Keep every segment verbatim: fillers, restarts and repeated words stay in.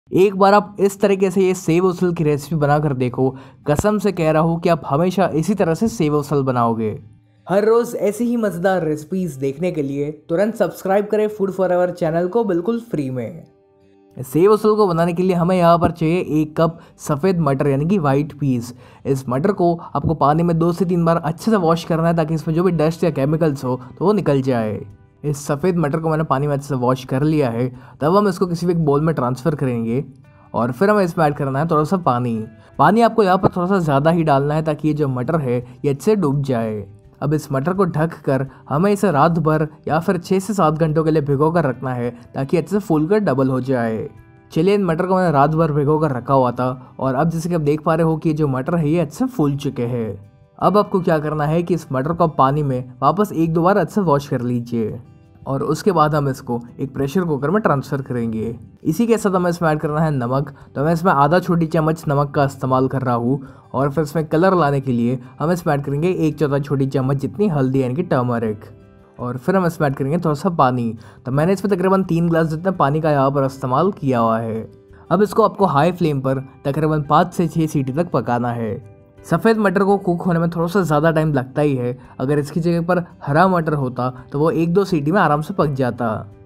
एक बार आप इस तरीके से ये सेव उसल की रेसिपी बनाकर देखो, कसम से कह रहा हूँ कि आप हमेशा इसी तरह से सेव उसल बनाओगे। हर रोज़ ऐसी ही मज़ेदार रेसिपीज़ देखने के लिए तुरंत सब्सक्राइब करें फूड फॉरएवर चैनल को बिल्कुल फ्री में। सेव उसल को बनाने के लिए हमें यहाँ पर चाहिए एक कप सफ़ेद मटर यानी कि वाइट पीस। इस मटर को आपको पानी में दो से तीन बार अच्छे से वॉश करना है ताकि इसमें जो भी डस्ट या केमिकल्स हो तो वो निकल जाए। इस सफ़ेद मटर को मैंने पानी में अच्छे से वॉश कर लिया है। तब हम इसको किसी भी एक बोल में ट्रांसफ़र करेंगे और फिर हमें इसमें ऐड करना है थोड़ा सा पानी। पानी आपको यहाँ पर थोड़ा सा ज़्यादा ही डालना है ताकि ये जो मटर है ये अच्छे से डूब जाए। अब इस मटर को ढक कर हमें इसे रात भर या फिर छः से सात घंटों के लिए भिगो कर रखना है ताकि अच्छे से फूल कर डबल हो जाए। चलिए, इन मटर को मैंने रात भर भिगो कर रखा हुआ था और अब जैसे कि आप देख पा रहे हो कि ये जो मटर है ये अच्छे से फूल चुके हैं। अब आपको क्या करना है कि इस मटर को पानी में वापस एक दो बार अच्छे से वॉश कर लीजिए और उसके बाद हम इसको एक प्रेशर कुकर में ट्रांसफ़र करेंगे। इसी के साथ हमें इसमें ऐड करना है नमक। तो मैं इसमें आधा छोटी चम्मच नमक का इस्तेमाल कर रहा हूँ और फिर इसमें कलर लाने के लिए हम इसमें ऐड करेंगे एक चौथा छोटी चम्मच जितनी हल्दी यानी कि टर्मरिक। और फिर हम इसमें ऐड करेंगे थोड़ा सा पानी। तो मैंने इसमें तकरीबन तीन गिलास जितना पानी का यहाँ पर इस्तेमाल किया हुआ है। अब इसको आपको हाई फ्लेम पर तकरीबन पाँच से छः सीटी तक पकाना है। सफ़ेद मटर को कुक होने में थोड़ा सा ज़्यादा टाइम लगता ही है। अगर इसकी जगह पर हरा मटर होता तो वो एक दो सीटी में आराम से पक जाता।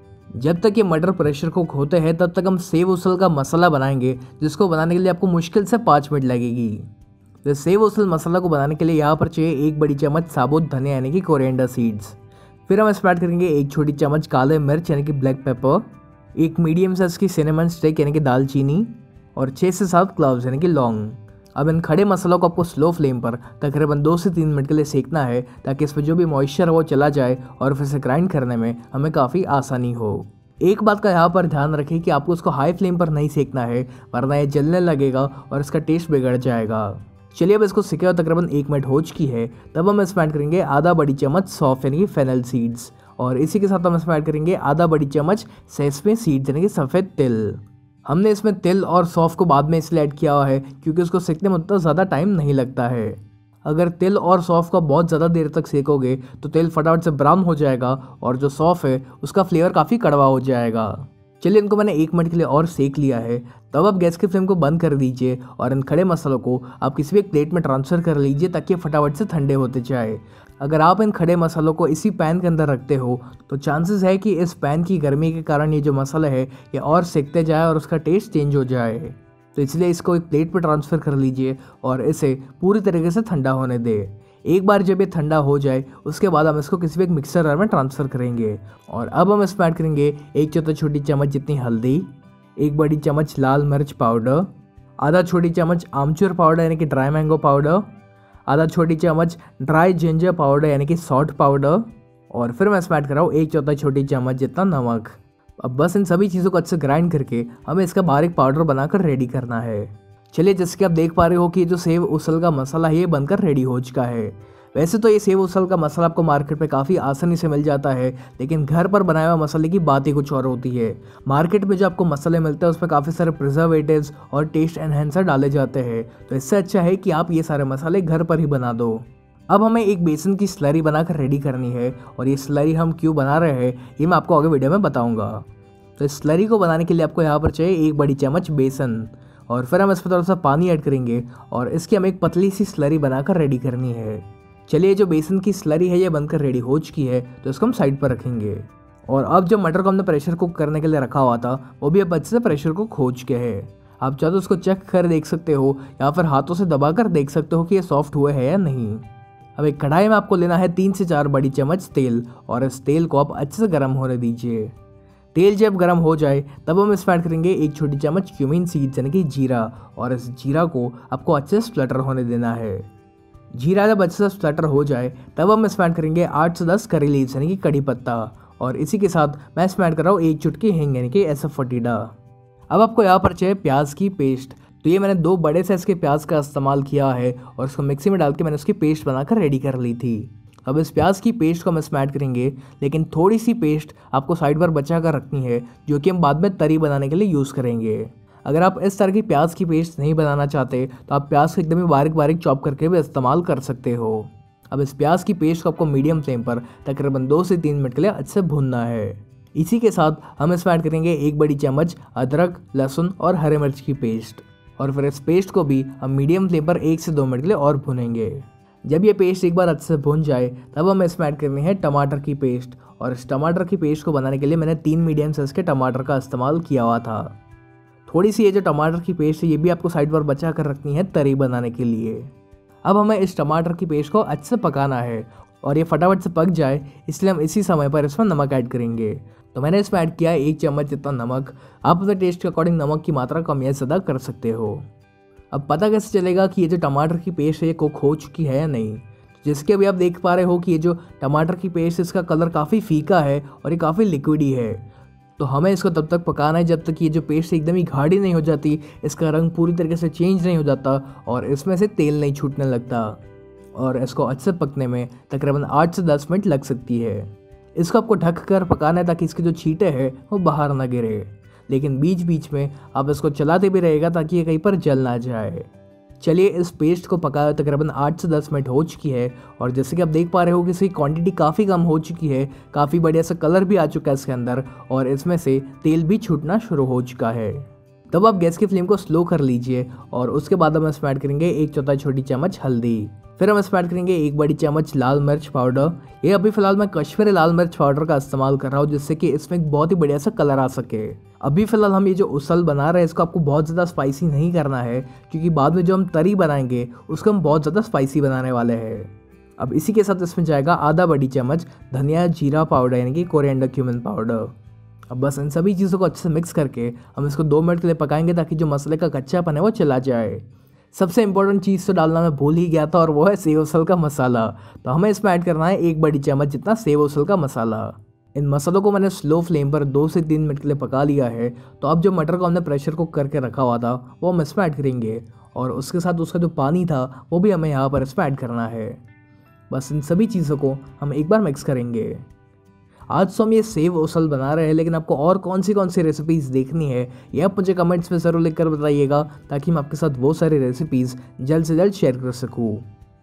जब तक ये मटर प्रेशर कुक होते हैं तब तक हम सेव उसल का मसाला बनाएंगे, जिसको बनाने के लिए आपको मुश्किल से पाँच मिनट लगेगी। तो सेव उसल मसाला को बनाने के लिए यहाँ पर चाहिए एक बड़ी चम्मच साबुत धनिया यानी कि कोरिएंडर सीड्स। फिर हम इसमें ऐड करेंगे एक छोटी चम्मच काले मिर्च यानी कि ब्लैक पेपर, एक मीडियम साइज़ की सिनेमन स्टिक यानी कि दालचीनी और छः से सात क्लव्स यानी कि लौंग। अब इन खड़े मसालों को आपको स्लो फ्लेम पर तकरीबन दो से तीन मिनट के लिए सेकना है ताकि इसमें जो भी मॉइस्चर है वो चला जाए और फिर से ग्राइंड करने में हमें काफ़ी आसानी हो। एक बात का यहाँ पर ध्यान रखें कि आपको उसको हाई फ्लेम पर नहीं सेकना है, वरना ये जलने लगेगा और इसका टेस्ट बिगड़ जाएगा। चलिए, अब इसको सेके हुए तकरीबन एक मिनट हो चुकी है। तब हम इसमें ऐड करेंगे आधा बड़ी चम्मच सौंफ यानी कि फेनल सीड्स और इसी के साथ हम इसमें ऐड करेंगे आधा बड़ी चम्मच सेसमे सीड्स यानी कि सफ़ेद तिल। हमने इसमें तिल और सौंफ को बाद में इसलिए ऐड किया हुआ है क्योंकि उसको सेकने में उतना ज़्यादा टाइम नहीं लगता है। अगर तिल और सौंफ को बहुत ज़्यादा देर तक सेकोगे तो तिल फटाफट से ब्राउन हो जाएगा और जो सौंफ है उसका फ्लेवर काफ़ी कड़वा हो जाएगा। चलिए, इनको मैंने एक मिनट के लिए और सेक लिया है। तब आप गैस की फ्लेम को बंद कर दीजिए और इन खड़े मसालों को आप किसी भी एक प्लेट में ट्रांसफ़र कर लीजिए ताकि फटाफट से ठंडे होते जाए। अगर आप इन खड़े मसालों को इसी पैन के अंदर रखते हो तो चांसेस है कि इस पैन की गर्मी के कारण ये जो मसाला है ये और सेकते जाए और उसका टेस्ट चेंज हो जाए। तो इसलिए इसको एक प्लेट पर ट्रांसफ़र कर लीजिए और इसे पूरी तरीके से ठंडा होने दें। एक बार जब ये ठंडा हो जाए उसके बाद हम इसको किसी भी एक मिक्सर जार में ट्रांसफ़र करेंगे और अब हम इसमें ऐड करेंगे एक चौथा छोटी चम्मच जितनी हल्दी, एक बड़ी चम्मच लाल मिर्च पाउडर, आधा छोटी चम्मच आमचूर पाउडर यानी कि ड्राई मैंगो पाउडर, आधा छोटी चम्मच ड्राई जिंजर पाउडर यानी कि सॉल्ट पाउडर और फिर मैं इसमें ऐड कर रहा हूँ एक चौथा छोटी चम्मच जितना नमक। अब बस इन सभी चीज़ों को अच्छे से ग्राइंड करके हमें इसका बारीक पाउडर बनाकर रेडी करना है। चलिए, जैसे कि आप देख पा रहे हो कि ये जो सेव उसल का मसाला है ये बनकर रेडी हो चुका है। वैसे तो ये सेव उसल का मसाला आपको मार्केट में काफ़ी आसानी से मिल जाता है, लेकिन घर पर बनाए हुए मसाले की बात ही कुछ और होती है। मार्केट में जो आपको मसाले मिलते हैं उसमें काफ़ी सारे प्रिजर्वेटिव्स और टेस्ट एनहेंसर डाले जाते हैं, तो इससे अच्छा है कि आप ये सारे मसाले घर पर ही बना दो। अब हमें एक बेसन की स्लरी बनाकर रेडी करनी है और ये स्लरी हम क्यों बना रहे हैं ये मैं आपको आगे वीडियो में बताऊँगा। तो इस स्लरी को बनाने के लिए आपको यहाँ पर चाहिए एक बड़ी चम्मच बेसन और फिर हम इसमें थोड़ा सा पानी ऐड करेंगे और इसकी हमें एक पतली सी स्लरी बनाकर रेडी करनी है। चलिए, जो बेसन की स्लरी है ये बनकर रेडी हो चुकी है तो इसको हम साइड पर रखेंगे। और अब जो मटर को हमने प्रेशर कुक करने के लिए रखा हुआ था वो भी अब अच्छे से प्रेशर कुक हो चुके हैं। आप चाहे तो उसको चेक कर देख सकते हो या फिर हाथों से दबाकर देख सकते हो कि ये सॉफ्ट हुए हैं या नहीं। अब एक कढ़ाई में आपको लेना है तीन से चार बड़ी चम्मच तेल और इस तेल को आप अच्छे से गर्म होने दीजिए। तेल जब गर्म हो जाए तब हम इसमें ऐड करेंगे एक छोटी चम्मच क्यूमिन सीड्स यानी कि जीरा और इस जीरा को आपको अच्छे से स्प्लटर होने देना है। जीरा जब अच्छे से स्प्लटर हो जाए तब हम इसमें ऐड करेंगे आठ से दस करी लीव्स यानी कि कड़ी पत्ता और इसी के साथ मैं इसमें ऐड कर रहा हूँ एक चुटकी हींग यानी कि एसोफोटिडा। अब आपको यहाँ पर चाहिए प्याज की पेस्ट। तो ये मैंने दो बड़े साइज़ के प्याज का इस्तेमाल किया है और उसको मिक्सी में डाल के मैंने उसकी पेस्ट बनाकर रेडी कर ली थी। अब इस प्याज की पेस्ट को हम इसमें ऐड करेंगे, लेकिन थोड़ी सी पेस्ट आपको साइड पर बचा कर रखनी है जो कि हम बाद में तरी बनाने के लिए यूज़ करेंगे। अगर आप इस तरह की प्याज की पेस्ट नहीं बनाना चाहते तो आप प्याज को एकदम ही बारीक बारीक चॉप करके भी इस्तेमाल कर सकते हो। अब इस प्याज की पेस्ट को आपको मीडियम फ्लेम पर तकरीबन दो से तीन मिनट के लिए अच्छे से भूनना है। इसी के साथ हम इसमें ऐड करेंगे एक बड़ी चम्मच अदरक, लहसुन और हरे मिर्च की पेस्ट, और फिर इस पेस्ट को भी हम मीडियम फ्लेम पर एक से दो मिनट के लिए और भुनेंगे। जब ये पेस्ट एक बार अच्छे से भुन जाए तब हम इसमें ऐड करनी है टमाटर की पेस्ट, और इस टमाटर की पेस्ट को बनाने के लिए मैंने तीन मीडियम साइज के टमाटर का इस्तेमाल किया हुआ था। थोड़ी सी ये जो टमाटर की पेस्ट है ये भी आपको साइड पर बचा कर रखनी है तरी बनाने के लिए। अब हमें इस टमाटर की पेस्ट को अच्छे से पकाना है और ये फटाफट से पक जाए, इसलिए हम इसी समय पर इसमें नमक ऐड करेंगे। तो मैंने इसमें ऐड किया है एक चम्मच जितना नमक। आप अपने टेस्ट के अकॉर्डिंग नमक की मात्रा कम या ज़्यादा कर सकते हो। अब पता कैसे चलेगा कि ये जो टमाटर की पेस्ट है ये कुक हो चुकी है या नहीं? जिसके अभी आप देख पा रहे हो कि ये जो टमाटर की पेस्ट इसका कलर काफ़ी फीका है और ये काफ़ी लिक्विडी है। तो हमें इसको तब तक पकाना है जब तक ये जो पेस्ट एकदम ही गाढ़ी नहीं हो जाती, इसका रंग पूरी तरीके से चेंज नहीं हो जाता और इसमें से तेल नहीं छूटने लगता। और इसको अच्छे से पकने में तकरीबन आठ से दस मिनट लग सकती है। इसको आपको ढक कर पकाना है ताकि इसके जो छींटे हैं वो बाहर ना गिरे, लेकिन बीच बीच में आप इसको चलाते भी रहेगा ताकि ये कहीं पर जल ना जाए। चलिए, इस पेस्ट को पकाया तकरीबन आठ से दस मिनट हो चुकी है और जैसे कि आप देख पा रहे हो कि इसकी क्वांटिटी काफ़ी कम हो चुकी है, काफ़ी बढ़िया सा कलर भी आ चुका है इसके अंदर और इसमें से तेल भी छूटना शुरू हो चुका है। तब आप गैस की फ्लेम को स्लो कर लीजिए और उसके बाद हम इसमें ऐड करेंगे एक चौथाई छोटी चम्मच हल्दी। फिर हम इसमें ऐड करेंगे एक बड़ी चम्मच लाल मिर्च पाउडर। ये अभी फिलहाल मैं कश्मीरी लाल मिर्च पाउडर का इस्तेमाल कर रहा हूँ जिससे कि इसमें एक बहुत ही बढ़िया सा कलर आ सके। अभी फिलहाल हम ये जो उसल बना रहे हैं इसको आपको बहुत ज़्यादा स्पाइसी नहीं करना है, क्योंकि बाद में जो हम तरी बनाएंगे उसको हम बहुत ज़्यादा स्पाइसी बनाने वाले हैं। अब इसी के साथ इसमें जाएगा आधा बड़ी चम्मच धनिया जीरा पाउडर यानी कि कोरिएंडर क्यूमिन पाउडर। अब बस इन सभी चीज़ों को अच्छे से मिक्स करके हम इसको दो मिनट के लिए पकाएंगे ताकि जो मसाले का कच्चापन है वो चला जाए। सबसे इंपॉर्टेंट चीज़ तो डालना मैं भूल ही गया था और वो है सेव उसल का मसाला। तो हमें इसमें ऐड करना है एक बड़ी चम्मच जितना सेव उसल का मसाला। इन मसालों को मैंने स्लो फ्लेम पर दो से तीन मिनट के लिए पका लिया है। तो अब जो मटर को हमने प्रेशर कुक करके रखा हुआ था वो हम इसमें ऐड करेंगे और उसके साथ उसका जो पानी था वो भी हमें यहाँ पर इसमें ऐड करना है। बस इन सभी चीज़ों को हम एक बार मिक्स करेंगे। आज तो हम ये सेव उसल बना रहे हैं, लेकिन आपको और कौन सी कौन सी रेसिपीज़ देखनी है ये आप मुझे कमेंट्स में ज़रूर लिखकर बताइएगा ताकि मैं आपके साथ वो सारी रेसिपीज़ जल्द से जल्द शेयर कर सकूँ।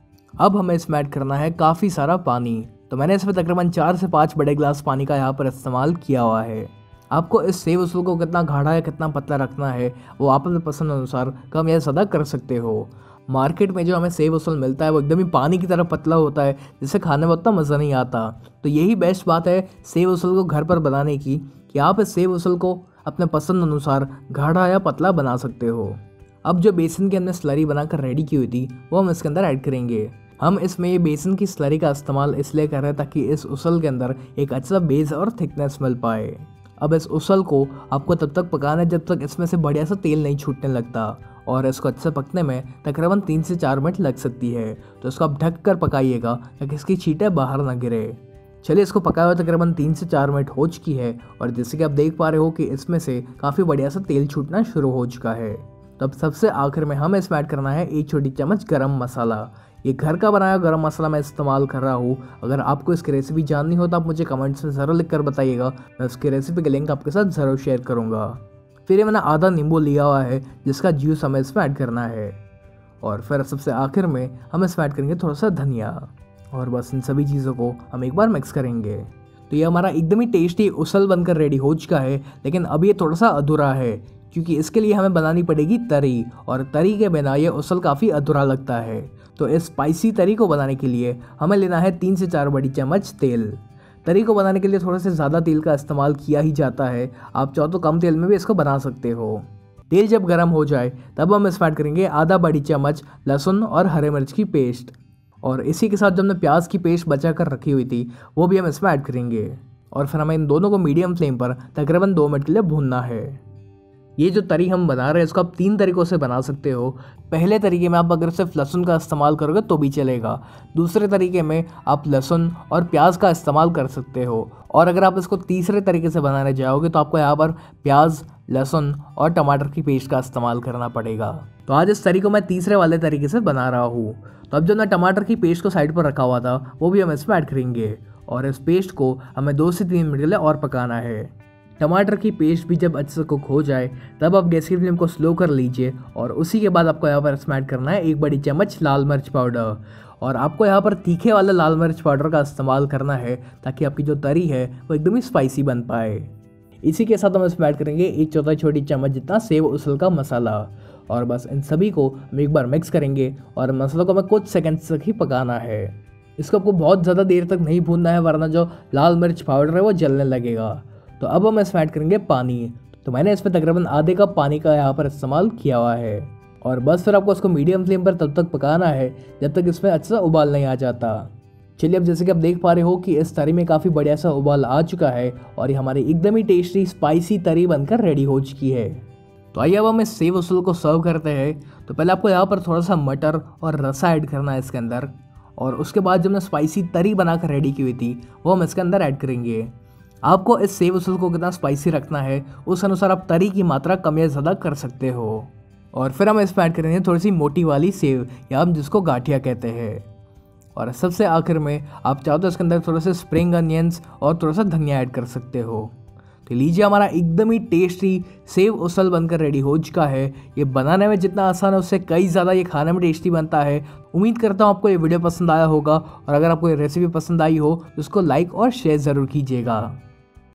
अब हमें इसमें ऐड करना है काफ़ी सारा पानी। तो मैंने इसमें तकरीबन चार से पाँच बड़े गिलास पानी का यहाँ पर इस्तेमाल किया हुआ है। आपको इस सेव उसल को कितना गाढ़ा या कितना पतला रखना है वो आप अपने पसंद अनुसार कम या ज़्यादा कर सकते हो। मार्केट में जो हमें सेव उसल मिलता है वो एकदम ही पानी की तरह पतला होता है जिससे खाने में उतना मज़ा नहीं आता। तो यही बेस्ट बात है सेव उसल को घर पर बनाने की कि आप इस सेव उसल को अपने पसंद अनुसार गाढ़ा या पतला बना सकते हो। अब जो बेसन की हमने स्लरी बनाकर रेडी की हुई थी वो हम इसके अंदर ऐड करेंगे। हम इसमें ये बेसन की स्लरी का इस्तेमाल इसलिए कर रहे हैं ताकि इस उसल के अंदर एक अच्छा बेस और थिकनेस मिल पाए। अब इस उसल को आपको तब तक पकाना है जब तक इसमें से बढ़िया सा तेल नहीं छूटने लगता और इसको अच्छे से पकने में तकरीबन तीन से चार मिनट लग सकती है। तो इसको आप ढक कर पकाइएगा ताकि इसकी छींटें बाहर ना गिरे। चलिए, इसको पकाया हुआ तकरीबन तीन से चार मिनट हो चुकी है और जैसे कि आप देख पा रहे हो कि इसमें से काफ़ी बढ़िया सा तेल छूटना शुरू हो चुका है। तो अब सबसे आखिर में हमें इसमें ऐड करना है एक छोटी चम्मच गरम मसाला। ये घर का बनाया गरम मसाला मैं इस्तेमाल कर रहा हूँ। अगर आपको इसकी रेसिपी जाननी हो तो आप मुझे कमेंट्स में ज़रूर लिख कर बताइएगा, मैं उसकी रेसिपी का लिंक आपके साथ ज़रूर शेयर करूँगा। फिर ये मैंने आधा नींबू लिया हुआ है जिसका जूस हमें इसमें ऐड करना है और फिर सबसे आखिर में हम इसमें ऐड करेंगे थोड़ा सा धनिया और बस इन सभी चीज़ों को हम एक बार मिक्स करेंगे। तो ये हमारा एकदम ही टेस्टी उसल बनकर रेडी हो चुका है, लेकिन अब ये थोड़ा सा अधूरा है क्योंकि इसके लिए हमें बनानी पड़ेगी तरी और तरी के बिना ये उसल काफ़ी अधूरा लगता है। तो इस स्पाइसी तरी को बनाने के लिए हमें लेना है तीन से चार बड़ी चम्मच तेल। तरी को बनाने के लिए थोड़ा सा ज़्यादा तेल का इस्तेमाल किया ही जाता है, आप चाहो तो कम तेल में भी इसको बना सकते हो। तेल जब गर्म हो जाए तब हम इसमें ऐड करेंगे आधा बड़ी चम्मच लहसुन और हरे मिर्च की पेस्ट और इसी के साथ जो हमने प्याज की पेस्ट बचा कर रखी हुई थी वो भी हम इसमें ऐड करेंगे और फिर हमें इन दोनों को मीडियम फ्लेम पर तकरीबन दो मिनट के लिए भूनना है। ये जो तरी हम बना रहे हैं इसको आप तीन तरीक़ों से बना सकते हो। पहले तरीके में आप अगर सिर्फ लहसुन का इस्तेमाल करोगे तो भी चलेगा। दूसरे तरीके में आप लहसुन और प्याज का इस्तेमाल कर सकते हो और अगर आप इसको तीसरे तरीके से बनाने जाओगे तो आपको यहाँ पर प्याज, लहसुन और टमाटर की पेस्ट का इस्तेमाल करना पड़ेगा। तो आज इस तरीके को मैं तीसरे वाले तरीके से बना रहा हूँ। तो अब जो मैं टमाटर की पेस्ट को साइड पर रखा हुआ था वो भी हम इसमें ऐड करेंगे और इस पेस्ट को हमें दो से तीन मिनट के लिए और पकाना है। टमाटर की पेस्ट भी जब अच्छे से कुक हो जाए तब आप गैस की फ्लेम को स्लो कर लीजिए और उसी के बाद आपको यहाँ पर इसमें ऐड करना है एक बड़ी चम्मच लाल मिर्च पाउडर। और आपको यहाँ पर तीखे वाला लाल मिर्च पाउडर का इस्तेमाल करना है ताकि आपकी जो तरी है वो एकदम ही स्पाइसी बन पाए। इसी के साथ हम इसमें ऐड करेंगे एक चौथाई छोटी चम्मच जितना सेव उसल का मसाला। और बस इन सभी को हम एक बार मिक्स करेंगे और मसालों को हमें कुछ सेकंड्स तक ही पकाना है। इसको आपको बहुत ज़्यादा देर तक नहीं भूनना है वरना जो लाल मिर्च पाउडर है वो जलने लगेगा। तो अब हम इसमें ऐड करेंगे पानी। तो मैंने इसमें तकरीबन आधे कप पानी का यहाँ पर इस्तेमाल किया हुआ है। और बस फिर आपको इसको मीडियम फ्लेम पर तब तक पकाना है जब तक इसमें अच्छा सा उबाल नहीं आ जाता। चलिए अब जैसे कि आप देख पा रहे हो कि इस तरी में काफ़ी बढ़िया सा उबाल आ चुका है और ये हमारी एकदम ही टेस्टी स्पाइसी तरी बनकर रेडी हो चुकी है। तो आइए अब हम इस सेव उसल को सर्व करते हैं। तो पहले आपको यहाँ पर थोड़ा सा मटर और रसा ऐड करना है इसके अंदर, और उसके बाद जो हमने स्पाइसी तरी बनाकर रेडी की हुई थी वो हम इसके अंदर ऐड करेंगे। आपको इस सेव उसल को कितना स्पाइसी रखना है उस अनुसार आप तरी की मात्रा कम या ज़्यादा कर सकते हो। और फिर हम इसमें ऐड करेंगे थोड़ी सी मोटी वाली सेव या हम जिसको गाठिया कहते हैं। और सबसे आखिर में आप चाहो तो इसके अंदर थोड़ा सा स्प्रिंग अनियंस और थोड़ा सा धनिया ऐड कर सकते हो। तो लीजिए हमारा एकदम ही टेस्टी सेव उसल बनकर रेडी हो चुका है। ये बनाने में जितना आसान है उससे कई ज़्यादा ये खाने में टेस्टी बनता है। उम्मीद करता हूँ आपको ये वीडियो पसंद आया होगा और अगर आपको ये रेसिपी पसंद आई हो तो उसको लाइक और शेयर ज़रूर कीजिएगा।